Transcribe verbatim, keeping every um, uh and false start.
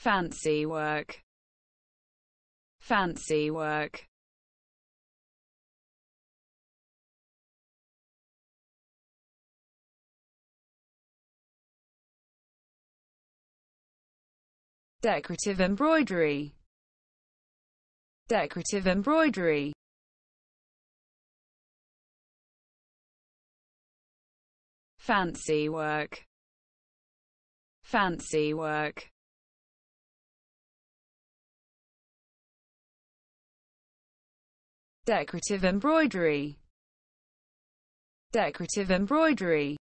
fancy work, fancy work. Decorative embroidery, decorative embroidery. Fancy work, fancy work. Decorative embroidery, decorative embroidery.